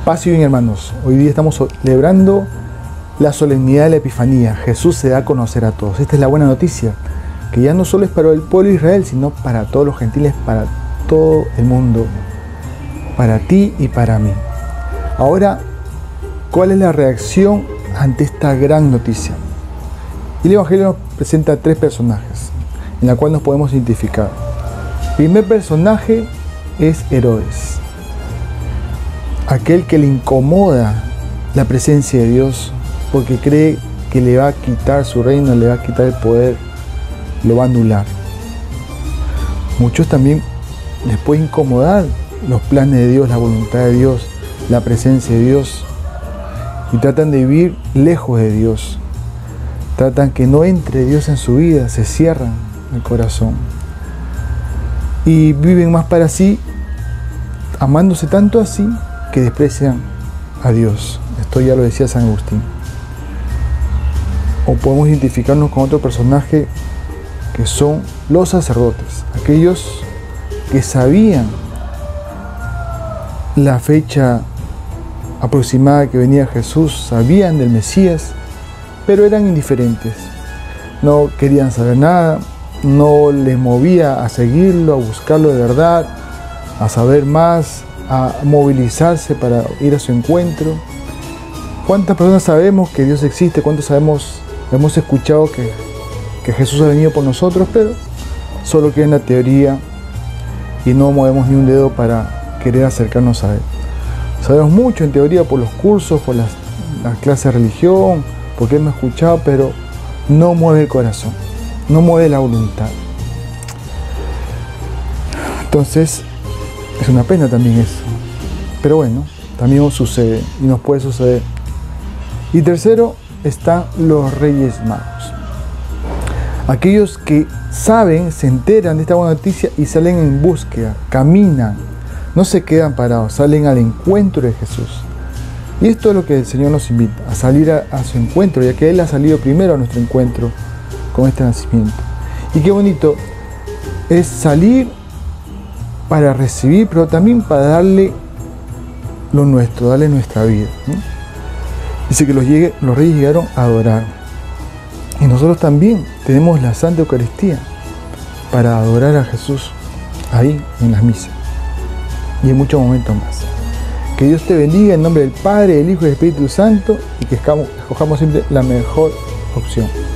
Paz y bien, hermanos. Hoy día estamos celebrando la solemnidad de la Epifanía. Jesús se da a conocer a todos. Esta es la buena noticia, que ya no solo es para el pueblo de Israel, sino para todos los gentiles, para todo el mundo, para ti y para mí. Ahora, ¿cuál es la reacción ante esta gran noticia? El Evangelio nos presenta 3 personajes, en la cual nos podemos identificar. El primer personaje es Herodes, aquel que le incomoda la presencia de Dios porque cree que le va a quitar su reino, le va a quitar el poder, lo va a anular. Muchos también les puede incomodar los planes de Dios, la voluntad de Dios, la presencia de Dios, y tratan de vivir lejos de Dios. Tratan que no entre Dios en su vida, se cierran el corazón y viven más para sí, amándose tanto así que desprecian a Dios. Esto ya lo decía San Agustín. O podemos identificarnos con otro personaje que son los sacerdotes, aquellos que sabían la fecha aproximada que venía Jesús, sabían del Mesías, pero eran indiferentes. No querían saber nada, no les movía a seguirlo, a buscarlo de verdad, a saber más, a movilizarse para ir a su encuentro. ¿Cuántas personas sabemos que Dios existe? ¿Cuántos sabemos, hemos escuchado que Jesús ha venido por nosotros? Pero solo queda en la teoría y no movemos ni un dedo para querer acercarnos a Él. Sabemos mucho en teoría por los cursos, por las clases de religión, porque hemos escuchado, pero no mueve el corazón, no mueve la voluntad. Entonces, es una pena también eso. Pero bueno, también sucede y nos puede suceder. Y tercero, están los Reyes Magos. Aquellos que saben, se enteran de esta buena noticia y salen en búsqueda, caminan, no se quedan parados, salen al encuentro de Jesús. Y esto es lo que el Señor nos invita, a salir a su encuentro, ya que Él ha salido primero a nuestro encuentro con este nacimiento. Y qué bonito es salir para recibir, pero también para darle lo nuestro, darle nuestra vida, ¿no? Dice que los reyes llegaron a adorar. Y nosotros también tenemos la Santa Eucaristía para adorar a Jesús ahí en las misas y en muchos momentos más. Que Dios te bendiga en nombre del Padre, del Hijo y del Espíritu Santo, y que escojamos siempre la mejor opción.